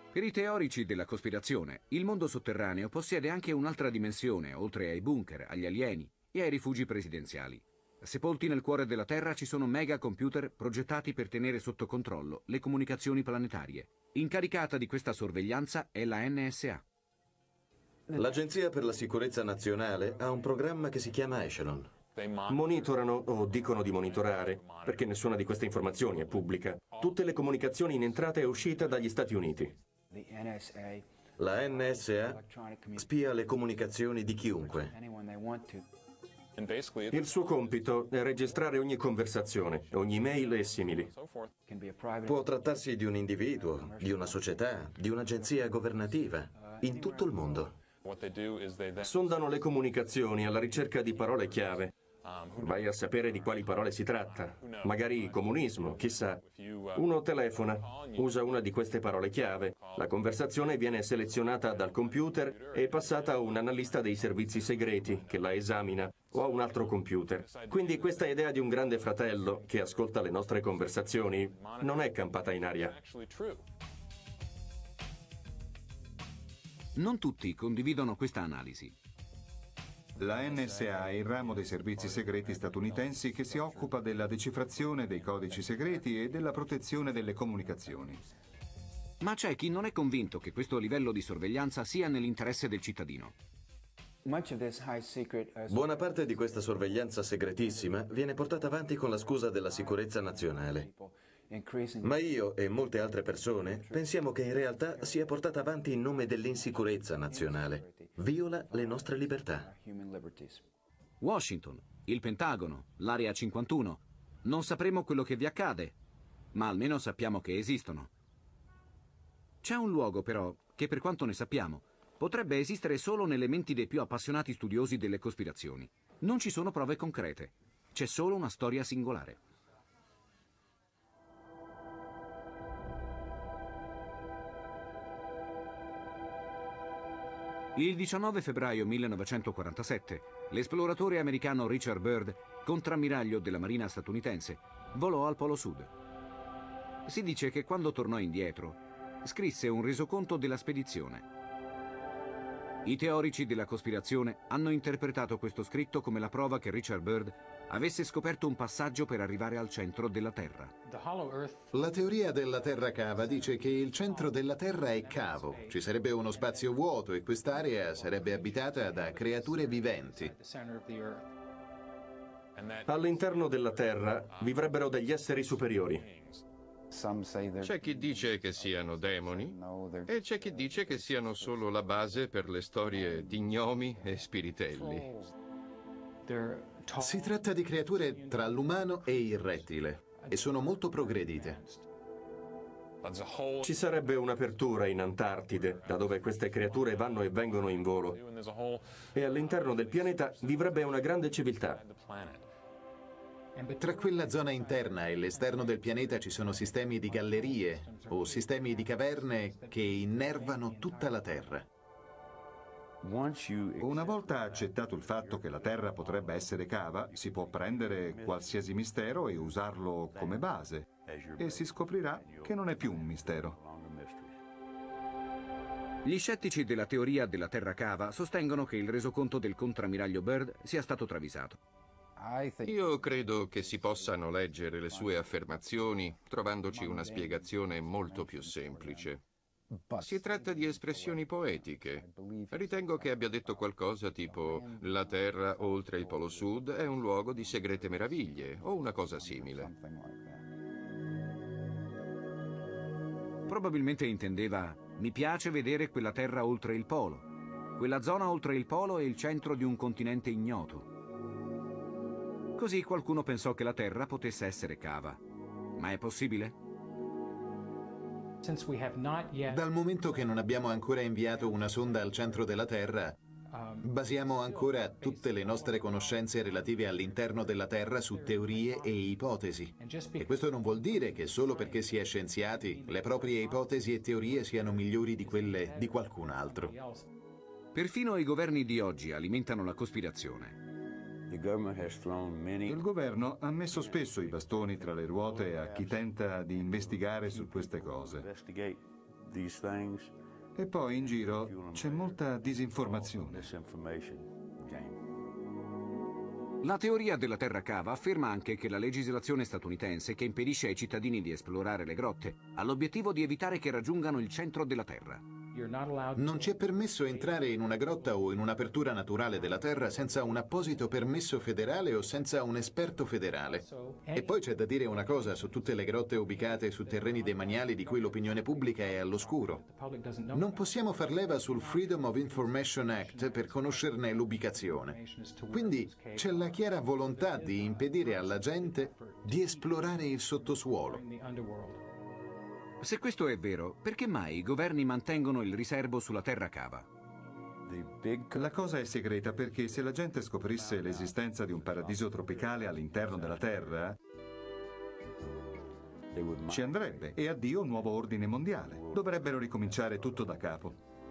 Per i teorici della cospirazione, il mondo sotterraneo possiede anche un'altra dimensione, oltre ai bunker, agli alieni e ai rifugi presidenziali. Sepolti nel cuore della Terra ci sono megacomputer progettati per tenere sotto controllo le comunicazioni planetarie. Incaricata di questa sorveglianza è la NSA. L'Agenzia per la Sicurezza Nazionale ha un programma che si chiama Echelon. Monitorano, o dicono di monitorare, perché nessuna di queste informazioni è pubblica, tutte le comunicazioni in entrata e uscita dagli Stati Uniti. La NSA spia le comunicazioni di chiunque. Il suo compito è registrare ogni conversazione, ogni mail e simili. Può trattarsi di un individuo, di una società, di un'agenzia governativa, in tutto il mondo. Sondano le comunicazioni alla ricerca di parole chiave. Vai a sapere di quali parole si tratta. Magari comunismo, chissà. Uno telefona, usa una di queste parole chiave. La conversazione viene selezionata dal computer e passata a un analista dei servizi segreti che la esamina o a un altro computer. Quindi questa idea di un grande fratello che ascolta le nostre conversazioni non è campata in aria. Non tutti condividono questa analisi. La NSA è il ramo dei servizi segreti statunitensi che si occupa della decifrazione dei codici segreti e della protezione delle comunicazioni. Ma c'è chi non è convinto che questo livello di sorveglianza sia nell'interesse del cittadino. Buona parte di questa sorveglianza segretissima viene portata avanti con la scusa della sicurezza nazionale. Ma io e molte altre persone pensiamo che in realtà sia portata avanti in nome dell'insicurezza nazionale. Viola le nostre libertà. Washington, il Pentagono, l'Area 51. Non sapremo quello che vi accade, ma almeno sappiamo che esistono. C'è un luogo, però, che per quanto ne sappiamo, potrebbe esistere solo nelle menti dei più appassionati studiosi delle cospirazioni. Non ci sono prove concrete. C'è solo una storia singolare. Il 19 febbraio 1947, l'esploratore americano Richard Byrd, contrammiraglio della Marina statunitense, volò al Polo Sud. Si dice che quando tornò indietro, scrisse un resoconto della spedizione. I teorici della cospirazione hanno interpretato questo scritto come la prova che Richard Byrd avesse scoperto un passaggio per arrivare al centro della Terra. La teoria della terra cava dice che il centro della Terra è cavo. Ci sarebbe uno spazio vuoto e quest'area sarebbe abitata da creature viventi. All'interno della Terra vivrebbero degli esseri superiori. C'è chi dice che siano demoni e c'è chi dice che siano solo la base per le storie di gnomi e spiritelli. Si tratta di creature tra l'umano e il rettile e sono molto progredite. Ci sarebbe un'apertura in Antartide, da dove queste creature vanno e vengono in volo. E all'interno del pianeta vivrebbe una grande civiltà. Tra quella zona interna e l'esterno del pianeta ci sono sistemi di gallerie o sistemi di caverne che innervano tutta la Terra. Una volta accettato il fatto che la Terra potrebbe essere cava, si può prendere qualsiasi mistero e usarlo come base, e si scoprirà che non è più un mistero. Gli scettici della teoria della terra cava sostengono che il resoconto del contrammiraglio Byrd sia stato travisato. Io credo che si possano leggere le sue affermazioni trovandoci una spiegazione molto più semplice. Si tratta di espressioni poetiche. Ritengo che abbia detto qualcosa tipo «La Terra oltre il Polo Sud è un luogo di segrete meraviglie» o una cosa simile. Probabilmente intendeva «Mi piace vedere quella terra oltre il polo. Quella zona oltre il polo è il centro di un continente ignoto». Così qualcuno pensò che la Terra potesse essere cava. Ma è possibile? Dal momento che non abbiamo ancora inviato una sonda al centro della Terra, basiamo ancora tutte le nostre conoscenze relative all'interno della Terra su teorie e ipotesi. E questo non vuol dire che solo perché si è scienziati, le proprie ipotesi e teorie siano migliori di quelle di qualcun altro. Perfino i governi di oggi alimentano la cospirazione. Il governo ha messo spesso i bastoni tra le ruote a chi tenta di investigare su queste cose. E poi in giro c'è molta disinformazione. La teoria della terra cava afferma anche che la legislazione statunitense, che impedisce ai cittadini di esplorare le grotte, ha l'obiettivo di evitare che raggiungano il centro della terra. Non ci è permesso entrare in una grotta o in un'apertura naturale della Terra senza un apposito permesso federale o senza un esperto federale. E poi c'è da dire una cosa su tutte le grotte ubicate su terreni demaniali di cui l'opinione pubblica è all'oscuro. Non possiamo far leva sul Freedom of Information Act per conoscerne l'ubicazione. Quindi c'è la chiara volontà di impedire alla gente di esplorare il sottosuolo. Se questo è vero, perché mai i governi mantengono il riserbo sulla terra cava? La cosa è segreta perché se la gente scoprisse l'esistenza di un paradiso tropicale all'interno della Terra, ci andrebbe e addio un nuovo ordine mondiale. Dovrebbero ricominciare tutto da capo.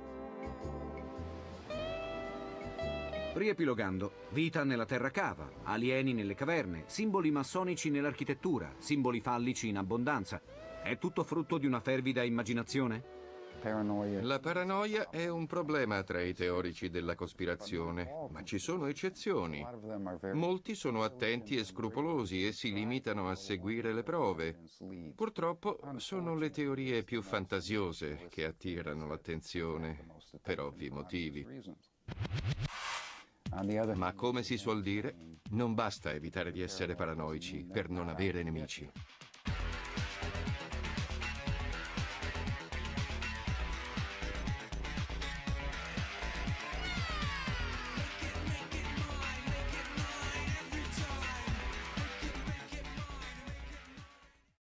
Riepilogando, vita nella terra cava, alieni nelle caverne, simboli massonici nell'architettura, simboli fallici in abbondanza. È tutto frutto di una fervida immaginazione? La paranoia è un problema tra i teorici della cospirazione, ma ci sono eccezioni. Molti sono attenti e scrupolosi e si limitano a seguire le prove. Purtroppo sono le teorie più fantasiose che attirano l'attenzione, per ovvi motivi. Ma come si suol dire, non basta evitare di essere paranoici per non avere nemici.